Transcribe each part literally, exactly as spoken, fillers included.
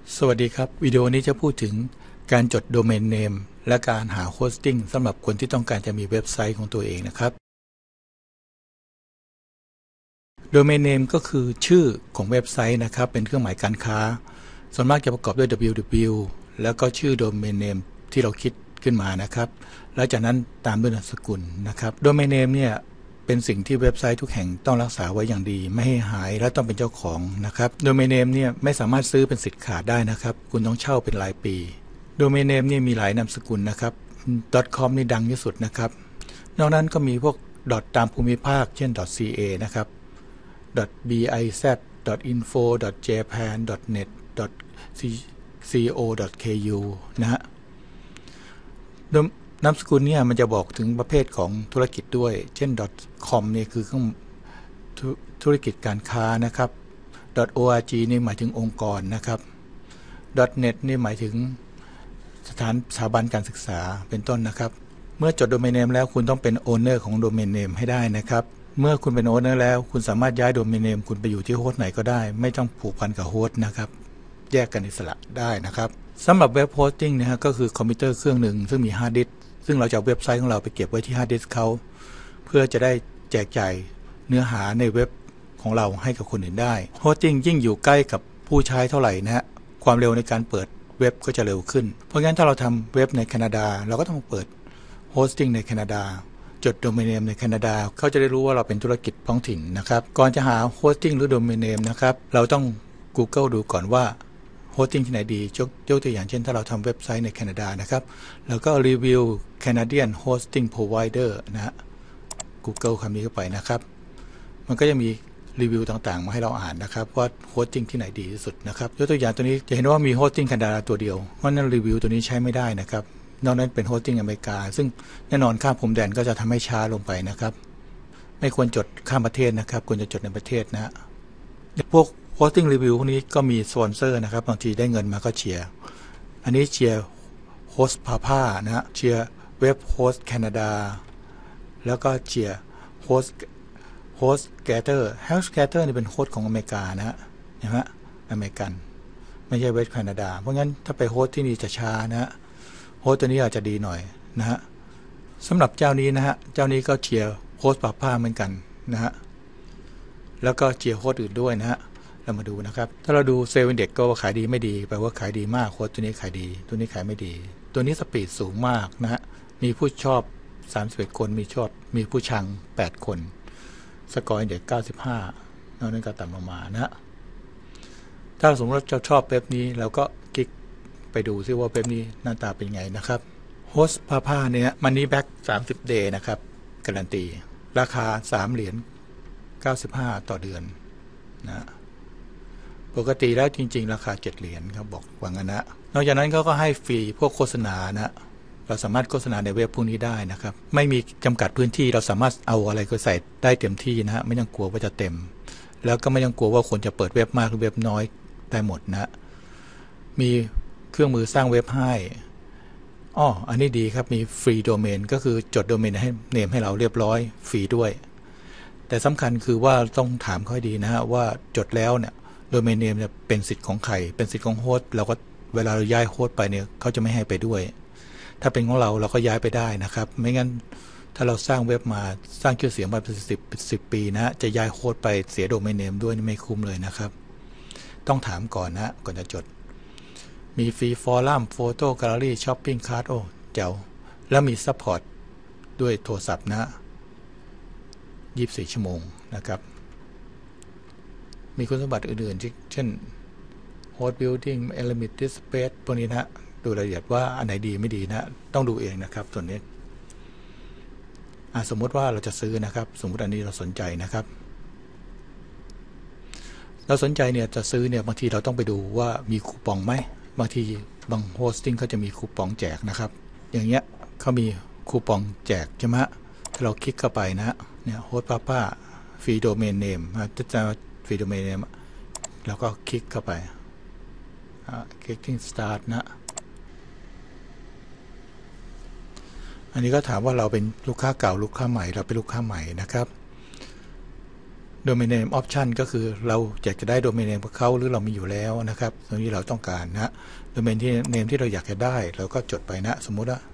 สวัสดีครับวิดีโอนี้จะพูดถึงการจดโดเมนเนมและการหาโฮสติ้งสำหรับคนที่ต้องการจะมีเว็บไซต์ของตัวเองนะครับโดเมนเนมก็คือชื่อของเว็บไซต์นะครับเป็นเครื่องหมายการค้าส่วนมากจะประกอบด้วย ดับเบิลยู ดับเบิลยู แล้วก็ชื่อโดเมนเนมที่เราคิดขึ้นมานะครับแล้วจากนั้นตามด้วยนามสกุลนะครับโดเมนเนมเนี่ยเป็นสิ่งที่เว็บไซต์ทุกแห่งต้องรักษาไว้อย่างดีไม่ให้หายและต้องเป็นเจ้าของนะครับโดเมนเนมเนี่ยไม่สามารถซื้อเป็นสิทธิ์ขาดได้นะครับคุณต้องเช่าเป็นรายปีโดเมนเนมเนี่ยมีหลายนามสกุลนะครับ .com นี่ดังที่สุดนะครับนอกนั้นก็มีพวก ตามภูมิภาคเช่น .ca นะครับ .biz .info .japan .net .co .ku นะฮะนามสกุลเนี่ยมันจะบอกถึงประเภทของธุรกิจด้วยเช่น .com เนี่ยคือธุรกิจการค้านะครับ .org นี่หมายถึงองค์กรนะครับ .net นี่หมายถึงสถานสถาบันการศึกษาเป็นต้นนะครับเมื่อจดโดเมนเนมแล้วคุณต้องเป็นโอนเนอร์ของโดเมนเนมให้ได้นะครับเมื่อคุณเป็นโอนเนอร์แล้วคุณสามารถย้ายโดเมนเนมคุณไปอยู่ที่โฮสต์ไหนก็ได้ไม่ต้องผูกพันกับโฮสต์นะครับแยกกันอิสระได้นะครับสำหรับเว็บโฮสติ้งนะฮะก็คือคอมพิวเตอร์เครื่องหนึ่งซึ่งมีฮาร์ดดิสก์ซึ่งเราจะเอาเว็บไซต์ของเราไปเก็บไว้ที่ฮาร์ดดิสก์เขาเพื่อจะได้แจกจ่ายเนื้อหาในเว็บของเราให้กับคนอื่นได้โฮสติ้งยิ่งอยู่ใกล้กับผู้ใช้เท่าไหร่นะฮะความเร็วในการเปิดเว็บก็จะเร็วขึ้นเพราะงั้นถ้าเราทำเว็บในแคนาดาเราก็ต้องเปิดโฮสติ้งในแคนาดาจดโดเมนเนมในแคนาดาเขาจะได้รู้ว่าเราเป็นธุรกิจท้องถิ่นนะครับก่อนจะหาโฮสติ้งหรือโดเมนเนมนะครับเราต้อง Google ดูก่อนว่าโฮสติ้งที่ไหนดียกยกตัวอย่างเช่นถ้าเราทำเว็บไซต์ในแคนาดานะครับแล้วก็รีวิว Canadian Hosting Provider นะฮะ Google คำนี้เข้าไปนะครับมันก็จะมีรีวิวต่างๆมาให้เราอ่านนะครับว่าโฮสติ้งที่ไหนดีที่สุดนะครับยกตัวอย่างตัวนี้จะเห็นว่ามีโฮสติ้งแคนาดาตัวเดียวเพราะนั้นรีวิวตัวนี้ใช้ไม่ได้นะครับนอกนั้นเป็นโฮสติ้งอเมริกาซึ่งแน่นอนข้ามพรมแดนก็จะทำให้ช้าลงไปนะครับไม่ควรจดข้ามประเทศนะครับควรจะจดในประเทศนะพวกโฮสติ้งรีวิวพวกนี้ก็มีสปอนเซอร์นะครับบางทีได้เงินมาก็เชียร์อันนี้เชียร์โฮสต์พาพ่านะฮะเชียร์เว็บโฮสต์แคนาดาแล้วก็เชียร์โฮสต์โฮสต์แกเตอร์โฮสต์แกเตอร์นี่เป็นโฮสต์ของอเมริกานะฮะเห็นไหมอเมริกันไม่ใช่เว็บแคนาดาเพราะงั้นถ้าไปโฮสต์ที่นี่จะช้านะฮะโฮสต์ตัวนี้อาจจะดีหน่อยนะฮะสำหรับเจ้านี้นะฮะเจ้านี้ก็เชียร์โฮสต์พาพ่าเหมือนกันนะฮะแล้วก็เชียร์โฮสต์อื่นด้วยนะฮะเรามาดูนะครับถ้าเราดูเซลล์อินเด็กซ์ก็ขายดีไม่ดีแปลว่าขายดีมากโฮสต์ตัวนี้ขายดีตัวนี้ขายไม่ดีตัวนี้สปีดสูงมากนะฮะมีผู้ชอบสามสิบเอ็ดคนมีชอบมีผู้ชังแปดคนสกอร์อินเด็กซ์เก้าสิบห้านอกนั้นก็ต่ำลงมานะฮะถ้าสมมติเราชอบเว็บนี้เราก็คลิกไปดูซิว่าเว็บนี้หน้าตาเป็นไงนะครับโฮสต์พาพ่าเนี่ยมันนี่แบ็กสามสิบเดย์นะครับการันตีราคาสามเหรียญเก้าสิบห้าต่อเดือนนะปกติแล้วจริงๆราคาเจ็ดเหรียญครับบอกว่างั้นนะนอกจากนั้นเขาก็ให้ฟรีพวกโฆษณานะเราสามารถโฆษณาในเว็บพวกนี้ได้นะครับไม่มีจำกัดพื้นที่เราสามารถเอาอะไรก็ใส่ได้เต็มที่นะฮะไม่ต้องกลัวว่าจะเต็มแล้วก็ไม่ต้องกลัวว่าคนจะเปิดเว็บมากหรือเว็บน้อยได้หมดนะมีเครื่องมือสร้างเว็บให้อ้ออันนี้ดีครับมีฟรีโดเมนก็คือจดโดเมนให้เนมให้เราเรียบร้อยฟรีด้วยแต่สำคัญคือว่าต้องถามค่อยดีนะฮะว่าจดแล้วเนี่ยโดเมนเนมเนี่ยเป็นสิทธิ์ของใครเป็นสิทธิ์ของโฮสต์เราก็เวลาเราย้ายโฮสต์ไปเนี่ยเขาจะไม่ให้ไปด้วยถ้าเป็นของเราเราก็ย้ายไปได้นะครับไม่งั้นถ้าเราสร้างเว็บมาสร้างชื่อเสียงมาเป็นสิบสิบปีนะจะย้ายโฮสต์ไปเสียโดเมนเนมด้วยไม่คุ้มเลยนะครับต้องถามก่อนนะก่อนจะจดมีฟรีฟอรัมโฟโต้แกลเลอรี่ช้อปปิ้งคาร์ทโอ้เจ๋วแล้วมีซัพพอร์ตด้วยโทรศัพท์นะยี่สิบสี่ชั่วโมงนะครับมีคุณสมบัติอื่นๆเช่น Host Building Element Space พวกนี้นะดูรายละเอียดว่าอันไหนดีไม่ดีนะต้องดูเองนะครับส่วนนี้สมมติว่าเราจะซื้อนะครับสมมติอันนี้เราสนใจนะครับเราสนใจเนี่ยจะซื้อเนี่ยบางทีเราต้องไปดูว่ามีคูปองไหมบางทีบางโฮสติ้งเขาจะมีคูปองแจกนะครับอย่างเงี้ยเขามีคูปองแจกใช่ไหมถ้าเราคลิกเข้าไปนะเนี่ยโฮสต์พาพ่าฟรีโดเมนเนมจะจะฟรีโดเมนเนมแล้วก็คลิกเข้าไปคลิกที่ start นะอันนี้ก็ถามว่าเราเป็นลูกค้าเก่าลูกค้าใหม่เราเป็นลูกค้าใหม่นะครับ domain name option ก็คือเราอยากจะได้ domain name ของเขาหรือเรามีอยู่แล้วนะครับตรงนี้เราต้องการนะ domain name ที่เราอยากจะได้เราก็จดไปนะสมมุติว่า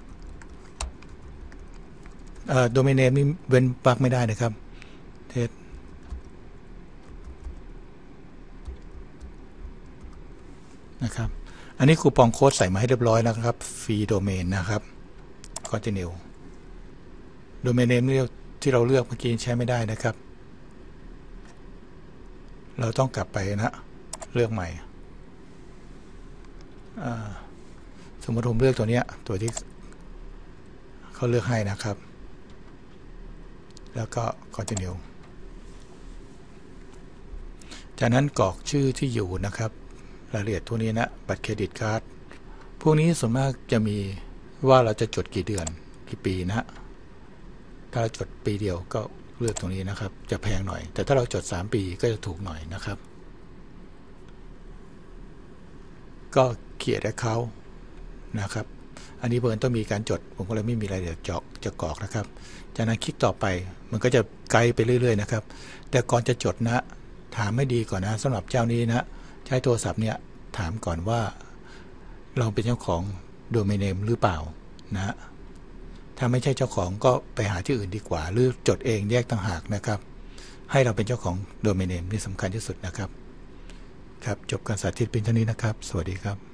domain name นี่เว้นวรรคไม่ได้นะครับเทสนะครับอันนี้คูปองโค้ดใส่มาให้เรียบร้อยแล้วครับฟรีโดเมนนะครับ continue domain name ที่เราเลือกเมื่อกี้ใช้ไม่ได้นะครับเราต้องกลับไปนะเลือกใหม่สมมติผมเลือกตัวนี้ตัวที่เขาเลือกให้นะครับแล้วก็ continue จากนั้นกรอกชื่อที่อยู่นะครับรายละเอียดพวกนี้นะบัตรเครดิตการ์ดพวกนี้ส่วนมากจะมีว่าเราจะจดกี่เดือนกี่ปีนะถ้าเราจดปีเดียวก็เลือกตรงนี้นะครับจะแพงหน่อยแต่ถ้าเราจดสามปีก็จะถูกหน่อยนะครับก็เขียนให้เขานะครับอันนี้เพิ่นต้องมีการจดผมก็เลยไม่มีรายละเอียดเจาะจะกรอกนะครับจากนั้นคลิกต่อไปมันก็จะไกด์ไปเรื่อยๆนะครับแต่ก่อนจะจดนะถามให้ดีก่อนนะสำหรับเจ้านี้นะใช้โทรศัพท์เนี่ยถามก่อนว่าเราเป็นเจ้าของโดเมนเนมหรือเปล่านะถ้าไม่ใช่เจ้าของก็ไปหาที่อื่นดีกว่าหรือจดเองแยกต่างหากนะครับให้เราเป็นเจ้าของโดเมนเนมนี่สำคัญที่สุดนะครับครับจบการสาธิตเพียงเท่านี้นะครับสวัสดีครับ